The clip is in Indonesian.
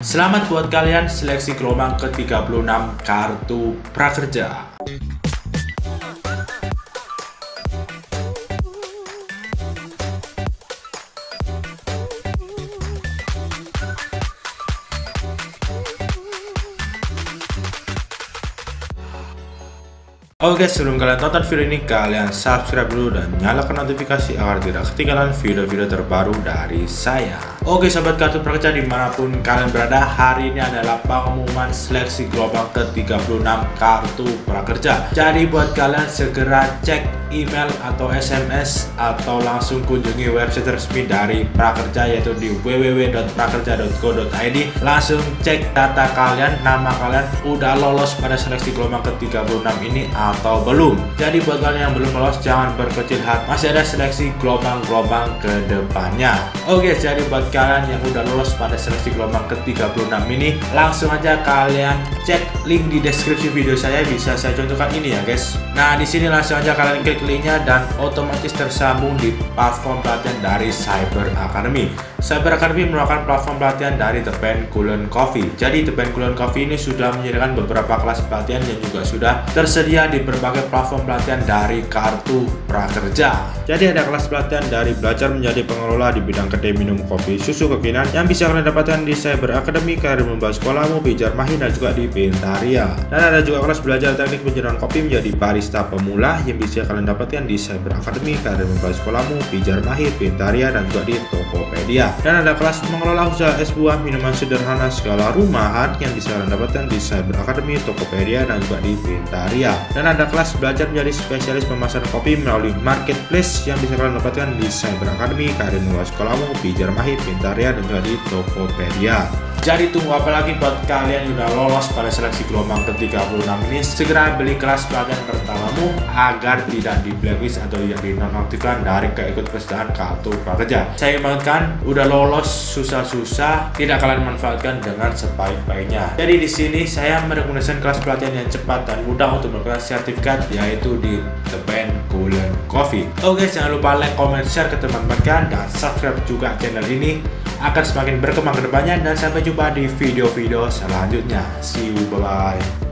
Selamat buat kalian seleksi gelombang ke-36 kartu prakerja. Oke, sebelum kalian tonton video ini, kalian subscribe dulu dan nyalakan notifikasi agar tidak ketinggalan video-video terbaru dari saya. Oke sahabat kartu prakerja dimanapun kalian berada, hari ini adalah pengumuman seleksi gelombang ke-36 kartu prakerja. Jadi buat kalian segera cek email atau SMS atau langsung kunjungi website resmi dari prakerja, yaitu di www.prakerja.co.id. Langsung cek data kalian, nama kalian udah lolos pada seleksi gelombang ke-36 ini atau belum. Jadi buat kalian yang belum lolos, jangan berkecil hati, masih ada seleksi gelombang-gelombang ke depannya. Oke, jadi buat kalian yang udah lolos pada seleksi gelombang ke-36 ini, langsung aja kalian cek link di deskripsi video saya, bisa saya contohkan ini ya guys. Nah, di sini langsung aja kalian klik linknya dan otomatis tersambung di platform pelatihan dari Cyber Academy. Cyber Academy merupakan platform pelatihan dari The Penguin Coffee. Jadi The Penguin Coffee ini sudah menyediakan beberapa kelas pelatihan yang juga sudah tersedia di berbagai platform pelatihan dari kartu prakerja. Jadi ada kelas pelatihan dari belajar menjadi pengelola di bidang kedai minum kopi susu kekinian yang bisa kalian dapatkan di Cyber Academy, Karir Membuat Sekolahmu, Pijar Mahir, dan juga di Pintaria. Dan ada juga kelas belajar teknik penjualan kopi menjadi barista pemula yang bisa kalian dapatkan di Cyber Academy, Karir Membuat Sekolahmu, Pijar Mahir, Pintaria, dan juga di Tokopedia. Dan ada kelas mengelola usaha es buah minuman sederhana skala rumahan yang bisa kalian dapatkan di Cyber Academy, Tokopedia, dan juga di Pintaria. Dan ada kelas belajar menjadi spesialis pemasaran kopi melalui marketplace yang bisa kalian dapatkan di Cyber Academy, Karir Membuat Sekolahmu, Pijar Mahir, Pintaria, dan juga di Tokopedia. Jadi tunggu apa lagi buat kalian yang udah lolos pada seleksi gelombang ke-36 ini, segera beli kelas pelatihan pertamamu agar tidak di blacklist atau tidak dinonaktifkan dari keikutsertaan kartu prakerja. Saya ingatkan, udah lolos susah-susah, tidak kalian manfaatkan dengan sebaik-baiknya. Jadi di sini saya merekomendasikan kelas pelatihan yang cepat dan mudah untuk mendapatkan sertifikat, yaitu di The Penguin Coffee. Oke, jangan lupa like, comment, share ke teman-teman kalian, dan subscribe juga channel ini akan semakin berkembang ke depannya, dan sampai jumpa di video-video selanjutnya. See you, bye-bye.